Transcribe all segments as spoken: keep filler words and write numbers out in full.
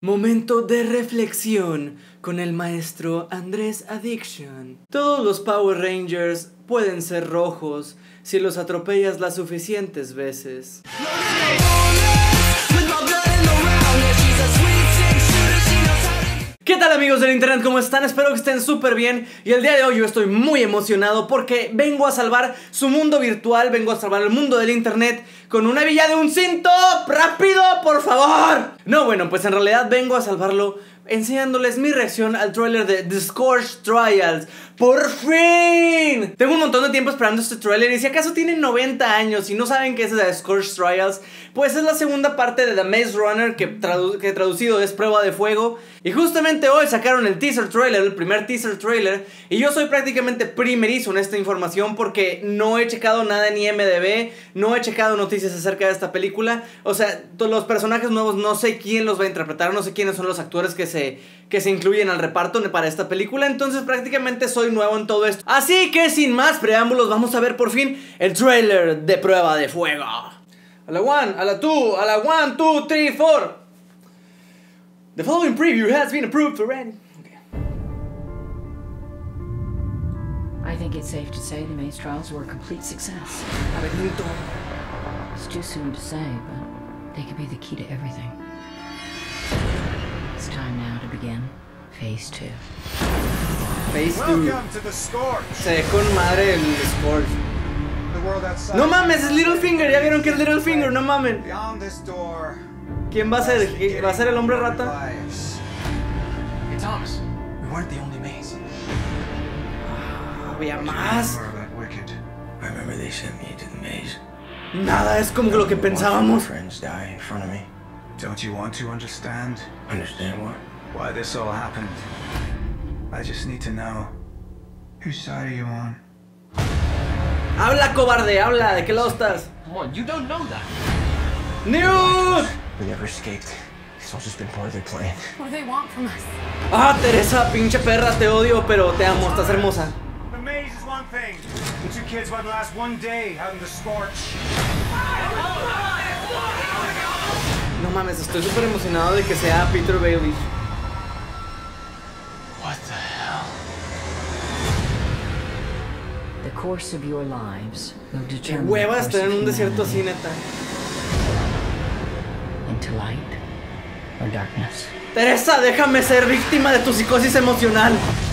Momento de reflexión con el maestro Andrés Addiction. Todos los Power Rangers pueden ser rojos si los atropellas las suficientes veces. ¿Qué tal, amigos del internet? ¿Cómo están? Espero que estén súper bien. Y el día de hoy yo estoy muy emocionado porque vengo a salvar su mundo virtual. Vengo a salvar el mundo del internet con una villa de un cinto. ¡Rápido, por favor! No, bueno, pues en realidad vengo a salvarlo enseñándoles mi reacción al tráiler de The Scorched Trials. ¡Por fin! Tengo un montón de tiempo esperando este tráiler y si acaso tienen noventa años y no saben qué es The Scorched Trials, pues es la segunda parte de The Maze Runner, que, tradu que traducido es Prueba de Fuego. Y justamente hoy sacaron el teaser trailer, el primer teaser trailer, y yo soy prácticamente primerizo en esta información porque no he checado nada en I M D B, no he checado noticias acerca de esta película. O sea, los personajes nuevos no sé quién los va a interpretar, no sé quiénes son los actores que se, que se incluyen al reparto para esta película, entonces prácticamente soy nuevo en todo esto. Así que sin más preámbulos vamos a ver por fin el trailer de Prueba de Fuego. A la one, a la two, a la one, two, three, four. The following preview has been approved already. Okay. I think it's safe to say the Maze Trials were a complete success. Laberinto. It's too soon to say, but they could be the key to everything. It's time now to begin Phase two. Phase two. Welcome to the Scorch. Se dejó con madre el Scorch. No mames, es Littlefinger. Ya vieron que es Littlefinger, no mamen. Beyond this door. ¿Quién va a ser? ¿Va a ser el hombre rata? Hey Thomas, we weren't the only maze. Había más. I remember they sent me to the maze. Nada es como lo que pensábamos. Friends die in front of me. Don't you want to understand? Understand what? Why this all happened? I just need to know. Whose side are you on? Habla, cobarde, habla. ¿De qué lado estás? Come on, you don't know that. News. We never escaped. It's all just been part of their plan. What do they want from us? Ah, Teresa, pinche perra, te odio, pero te amo, estás hermosa. The maze is one thing. The two kids wouldn't last one day out in the Scorch. No mames, estoy súper emocionado de que sea Peter Bailey. What the hell? The course of your lives will Qué determine hueva the course estar en of un desierto así, humanity. neta. Into light or darkness. Teresa, déjame ser víctima de tu psicosis emocional.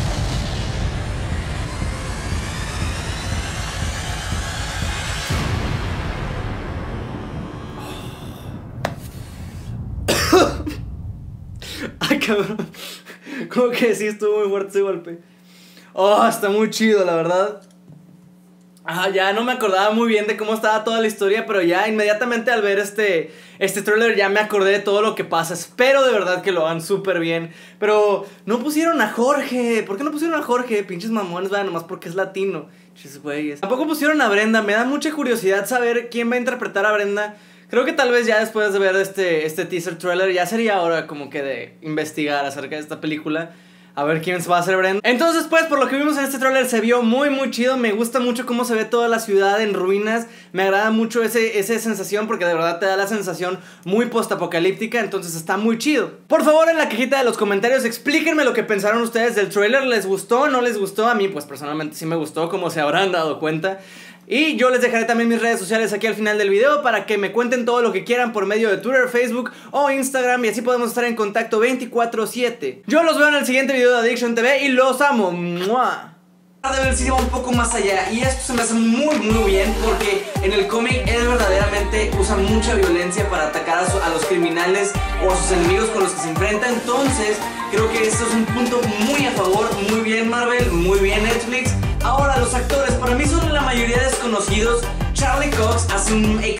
Ay, cabrón. Como que sí estuvo muy fuerte ese golpe. Oh, está muy chido, la verdad. Ah, ya no me acordaba muy bien de cómo estaba toda la historia, pero ya inmediatamente al ver este, este trailer ya me acordé de todo lo que pasa. Espero de verdad que lo hagan súper bien. Pero no pusieron a Jorge. ¿Por qué no pusieron a Jorge? Pinches mamones, ¿verdad? Nomás porque es latino. Pinches güeyes. Tampoco pusieron a Brenda. Me da mucha curiosidad saber quién va a interpretar a Brenda. Creo que tal vez ya después de ver este, este teaser trailer ya sería hora como que de investigar acerca de esta película. A ver quién va a ser Brenda. Entonces pues por lo que vimos en este tráiler se vio muy muy chido. Me gusta mucho cómo se ve toda la ciudad en ruinas. Me agrada mucho ese, esa sensación porque de verdad te da la sensación muy postapocalíptica. Entonces está muy chido. Por favor en la cajita de los comentarios explíquenme lo que pensaron ustedes del tráiler. ¿Les gustó? ¿No les gustó? A mí pues personalmente sí me gustó, como se habrán dado cuenta. Y yo les dejaré también mis redes sociales aquí al final del video para que me cuenten todo lo que quieran por medio de Twitter, Facebook o Instagram, y así podemos estar en contacto veinticuatro siete. Yo los veo en el siguiente video de Addiction T V y los amo. ¡Mua! De ver si va un poco más allá, y esto se me hace muy muy bien porque en el cómic él verdaderamente usa mucha violencia para atacar a, su, a los criminales o a sus enemigos con los que se enfrenta. Entonces creo que esto es un punto muy a favor. Muy bien Marvel, muy bien Netflix. Ahora los actores para mí son la mayoría desconocidos. Charlie Cox hace un